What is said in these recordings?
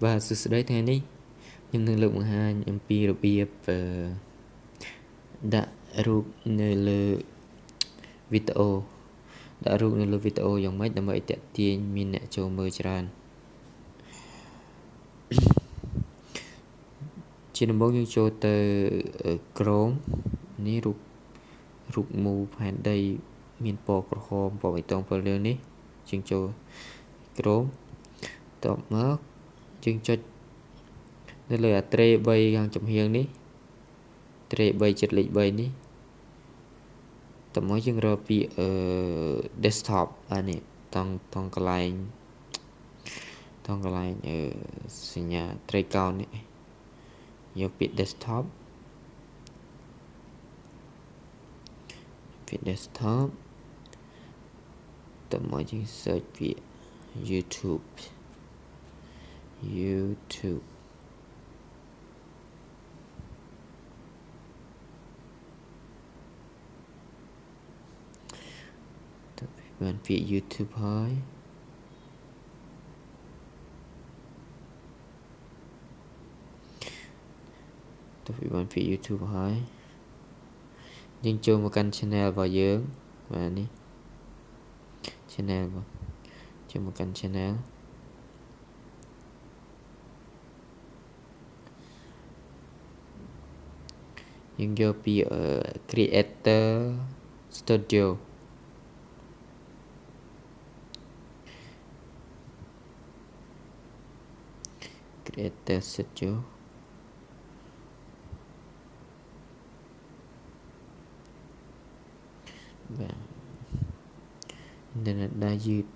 បាទសួស្តីថ្ងៃនេះខ្ញុំនឹងលើកបង្ហាញអំពីរបៀបដាក់រូបនៅលើវីដេអូយ៉ាងម៉េចដើម្បីឲ្យទាក់ទាញមានអ្នកចូលមើលច្រើនជាដំបូងយើងចូលទៅ Chrome នេះរូបមូលផែនដីមានពណ៌ក្រហមពណ៌បៃតងពណ៌លឿងនេះយើងចូល Chrome តបមកយើងចុចនៅលើអាត្រេ3ខាងចំហៀងនេះត្រេ3ចិត្តលេខ3នេះតមកយើងរកពីdesktop អានេះតង់កន្លែងសញ្ញាត្រេកោណនេះយកពី desktop តមកយើង search ពី YouTube បានពាក្យ YouTube ហើយយើងចូលមកកាន់ channel របស់យើងបាទនេះ channel ចូលមកកាន់ channel យើងយកពី Creator Studioបាទinternet ដែលយឺត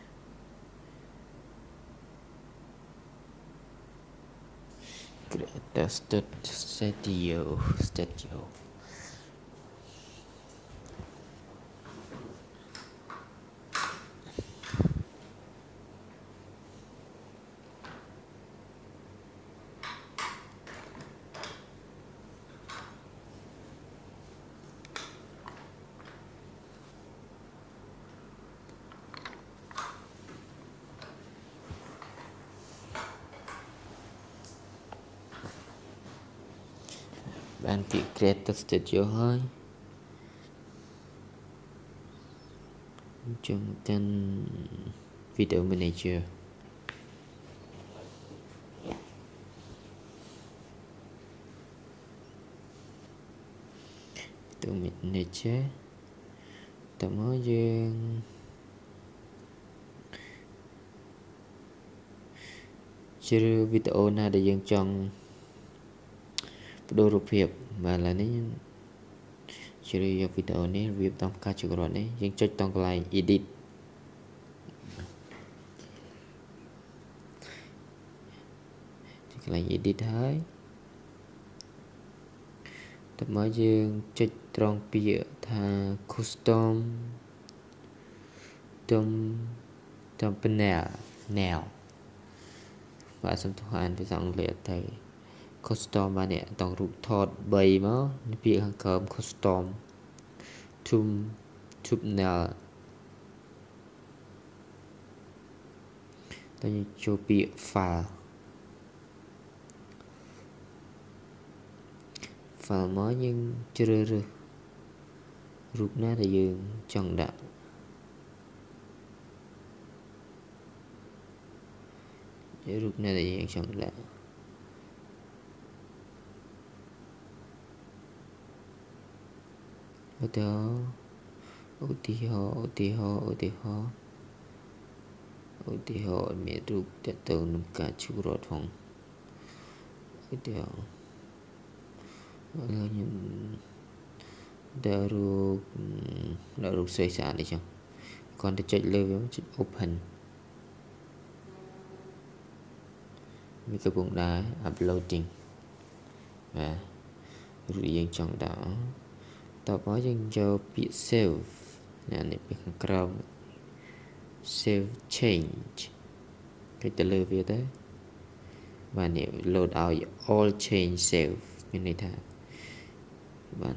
Creator Studioបានពី Creator Studio ហើយចូលមកកាន់ Video Manager តមកយើងជ្រើសវីដេអូណាដែលយើងចង់បដូររូបភាពបាទឥឡូវនេះជ្រើសយកវីដេអូនេះរបៀបតាមការចុចរត់នេះយើងចុចតង់កន្លែង edit ហើយតមកយើងចុចត្រង់ពាក្យថា custom thumbnail បាទសំទោសអានភាសាអង់គ្លេសទៅ custom បាទនេះតង់រូបថត3មកពាក្យខាងក្រោម custom thumbnail តើយើងចូលពាក្យ file មកយើងជ្រើសរើសរូបណាដែលយើងចង់ដាក់ឧទាហរណ៍មានរូបទាក់ទងនឹងការឈូរត់ផងឧទាហរណ៍ខ្ញុំដាក់រូបស្រីស្អាតនេះចឹងគាត់ទៅចុចលើវាចុច open វាកំពុងដែរ uploading បាទរូបយើងចង់ដាក់តបយើងយកពាក្យ save នេះពីខាងក្រោម save change គេទៅលើវាទៅបាទនេះ load ឲ្យ all change save មានន័យថាបាន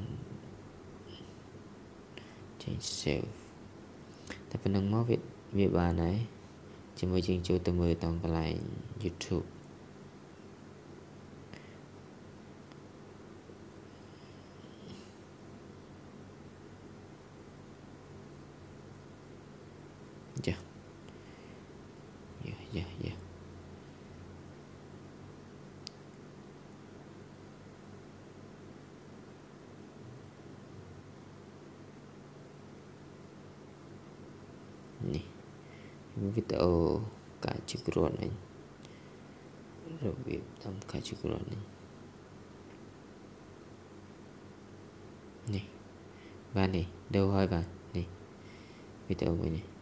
change save តែប៉ុណ្ណឹងមកវាបានហើយជាមួយយើងចូលទៅមើលតង់កន្លែង YouTube វីដេអូការជិះគ្រួនវិញរបៀបតាមការជិះគ្រួននេះបាននេះដូរហើយបាទនេះវីដេអូមួយនេះ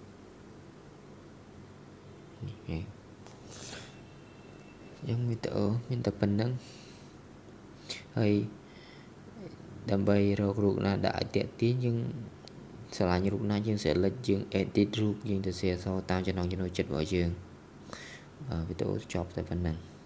យើងវីដេអូមានតែប៉ុណ្្នឹងហើយដើម្បីរករូបណាដាក់ឲ្យតាក់ទាញយើងស្រឡាញ់រូបណាយើង select យើង edit រូបយើងទៅ share តាមចំណង់ចំណូលចិត្តរបស់យើងវីដេអូចប់តែប៉ុណ្្នឹង